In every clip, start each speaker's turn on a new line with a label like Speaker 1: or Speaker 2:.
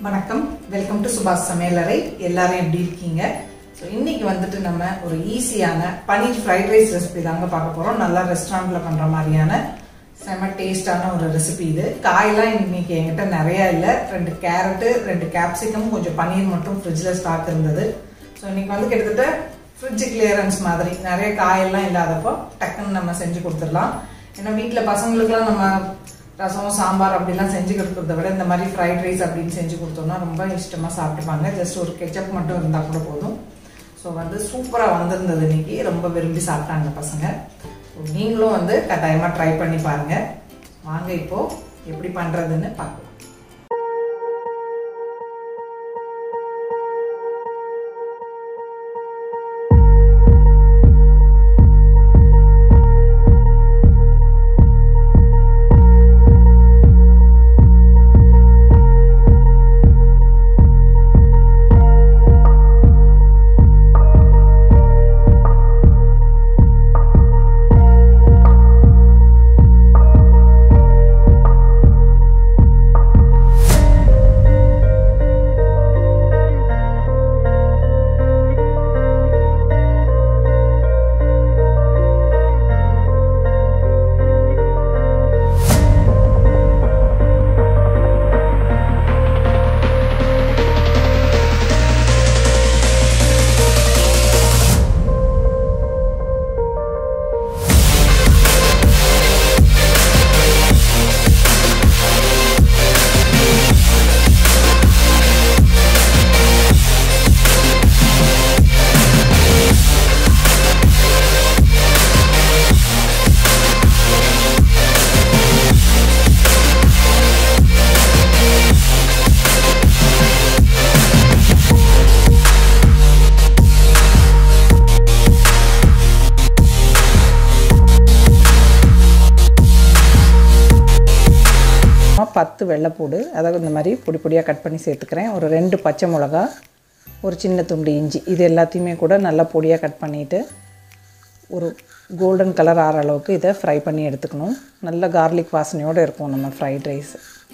Speaker 1: வணக்கம் welcome to சுபாஷ் சமையலறை எல்லாரும் எப்படி இருக்கீங்க சோ இன்னைக்கு வந்துட்டு நம்ம ஒரு ஈஸியான பனீர் ஃப்ரைட் ரைஸ் ரெசிபி தாங்க பார்க்க போறோம் நல்லா ரெஸ்டாரன்ட்ல பண்ற மாதிரியான செம டேஸ்டான ஒரு ரெசிபி இது காயெல்லாம் இன்னைக்கு என்கிட்ட நிறைய இல்ல ரெண்டு கேரட் ரெண்டு கேப்சிகம் கொஞ்சம் பனீர் மட்டும் ஃப்ரிட்ஜ்ல ஸ்டாக் இருந்தது சோ இன்னைக்கு வந்து கிட்டத்தட்ட ஃப்ரிட்ஜ் கிளியரன்ஸ் மாதிரி நிறைய காயெல்லாம் இல்லாதப்போ டக்குன்னு நம்ம செஞ்சு கொடுத்துடலாம் ஏன்னா வீட்ல பசங்களுக்குலாம் நம்ம ரசம் சாம்பார் அப்படிலாம் செஞ்சு கொடுக்கறத விட இந்த மாதிரி ஃப்ரைட் ரைஸ் அப்படின்னு செஞ்சு கொடுத்தோம்னா ரொம்ப இஷ்டமா சாப்பிட்டுப்பாங்க ஜஸ்ட் ஒரு கெச்சப் மட்டும் இருந்தா கூட போதும் ஸோ வந்து சூப்பரா வந்திருந்தது இன்னைக்கு ரொம்ப விரும்பி சாப்பிட்டாங்க பசங்க நீங்களும் வந்து கட்டாயமா ட்ரை பண்ணி பாருங்க வாங்க இப்போ எப்படி பண்றதுன்னு பார்க்கலாம் பத்து வெள்ளைப்பூடு அதாவது இந்த மாதிரி பொடி பொடியாக கட் பண்ணி சேர்த்துக்கிறேன் ஒரு 2 பச்சை மிளகா ஒரு சின்ன துண்டு இஞ்சி இது எல்லாத்தையுமே கூட நல்லா பொடியாக கட் பண்ணிவிட்டு ஒரு கோல்டன் கலர் ஆகிற அளவுக்கு இதை ஃப்ரை பண்ணி எடுத்துக்கணும் நல்ல கார்லிக் வாசனையோடு இருக்கும் நம்ம ஃப்ரைட் ரைஸ்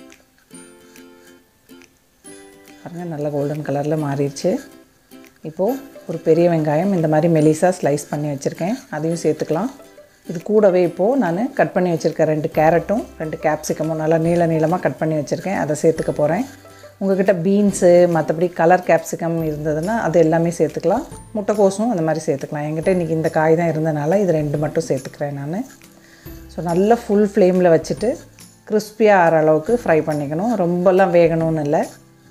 Speaker 1: பாருங்கள் நல்லா கோல்டன் கலரில் மாறிடுச்சு இப்போது ஒரு பெரிய வெங்காயம் இந்த மாதிரி மெலிசாக ஸ்லைஸ் பண்ணி வச்சுருக்கேன் அதையும் சேர்த்துக்கலாம் இது கூடவே இப்போது நான் கட் பண்ணி வச்சுருக்கேன் 2 கேரட்டும் 2 கேப்சிகமும் நல்லா நீளமாக கட் பண்ணி வச்சுருக்கேன் அதை சேர்த்துக்க போகிறேன் உங்கள்கிட்ட பீன்ஸு மற்றபடி கலர் கேப்சிகம் இருந்ததுன்னா அது எல்லாமே சேர்த்துக்கலாம் முட்டைக்கோஸும் அந்த மாதிரி சேர்த்துக்கலாம் என்கிட்ட இன்றைக்கி இந்த காய் தான் இருந்தனால இது 2 மட்டும் சேர்த்துக்கிறேன் நான் ஸோ நல்லா ஃபுல் ஃப்ளேமில் வச்சுட்டு கிறிஸ்பியாக ஆகிற அளவுக்கு ஃப்ரை பண்ணிக்கணும் ரொம்பலாம் வேகணும்னு இல்லை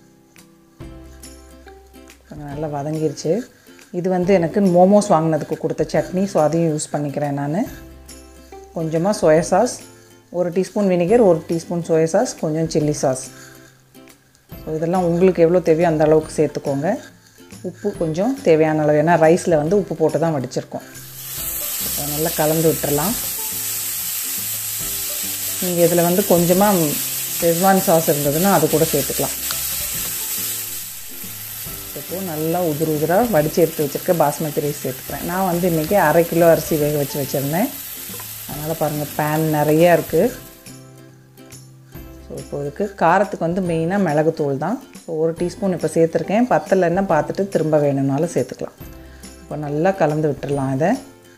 Speaker 1: நல்லா வதங்கிருச்சு இது வந்து எனக்கு மோமோஸ் வாங்கினதுக்கு கொடுத்த சட்னி ஸோ அதையும் யூஸ் பண்ணிக்கிறேன் நான் கொஞ்சமாக soya sauce 1 teaspoon vinegar 1 teaspoon soya sauce கொஞ்சம் சில்லி சாஸ் ஸோ இதெல்லாம் உங்களுக்கு எவ்வளோ தேவையோ அந்த அளவுக்கு சேர்த்துக்கோங்க உப்பு கொஞ்சம் தேவையான அளவு ஏன்னா ரைஸில் வந்து உப்பு போட்டு தான் வடிச்சிருக்கோம் நல்லா கலந்து விட்டுறலாம் நீங்கள் இதில் வந்து கொஞ்சமாக ஷெஸ்வான் சாஸ் இருந்ததுன்னா அது கூட சேர்த்துக்கலாம் இப்போது நல்லா உதிராக வடித்து எடுத்து வச்சுருக்க பாஸ்மதி ரைஸ் சேர்த்துக்கிறேன் நான் வந்து இன்றைக்கி 1/2 கிலோ அரிசி வேக வச்சுருந்தேன் அதனால் பாருங்கள் பேன் நிறையா இருக்குது ஸோ இப்போ இதுக்கு காரத்துக்கு வந்து மெயினாக மிளகுத்தூள் தான் ஸோ 1 டீஸ்பூன் இப்போ சேர்த்துருக்கேன் பத்தலைன்னா பார்த்துட்டு திரும்ப வேணும்னாலும் சேர்த்துக்கலாம் இப்போ நல்லா கலந்து விட்டுடலாம் இதை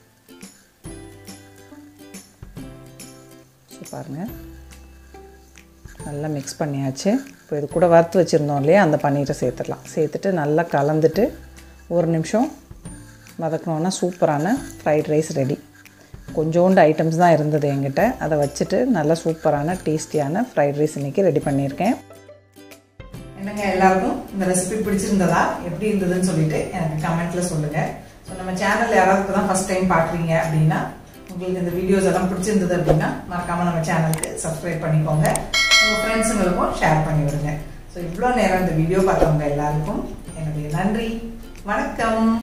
Speaker 1: ஸோ பாருங்கள் நல்லா மிக்ஸ் பண்ணியாச்சு இப்போ இது கூட வறுத்து வச்சுருந்தோம் இல்லையா அந்த பன்னீரை சேர்த்துடலாம் சேர்த்துட்டு நல்லா கலந்துட்டு 1 நிமிஷம் வதக்கணுன்னா சூப்பரான ஃப்ரைட் ரைஸ் ரெடி கொஞ்சோண்டு ஐட்டம்ஸ் தான் இருந்தது என்கிட்ட அதை வச்சுட்டு நல்லா சூப்பரான டேஸ்டியான ஃப்ரைட் ரைஸ் இன்றைக்கி ரெடி பண்ணியிருக்கேன் என்னங்க எல்லாருக்கும் இந்த ரெசிபி பிடிச்சிருந்ததா எப்படி இருந்ததுன்னு சொல்லிட்டு எனக்கு கமெண்ட்டில் சொல்லுங்கள் ஸோ நம்ம சேனல் யாராவது தான் ஃபஸ்ட் டைம் பார்க்குறீங்க அப்படின்னா உங்களுக்கு இந்த வீடியோஸ் எல்லாம் பிடிச்சிருந்தது அப்படின்னா மறக்காமல் நம்ம சேனலுக்கு சப்ஸ்கிரைப் பண்ணிக்கோங்க உங்கள் ஃப்ரெண்ட்ஸுங்களுக்கும் ஷேர் பண்ணி விடுங்க ஸோ இவ்வளோ நேரம் இந்த வீடியோ பார்த்தவங்க எல்லாருக்கும் என்னுடைய நன்றி வணக்கம்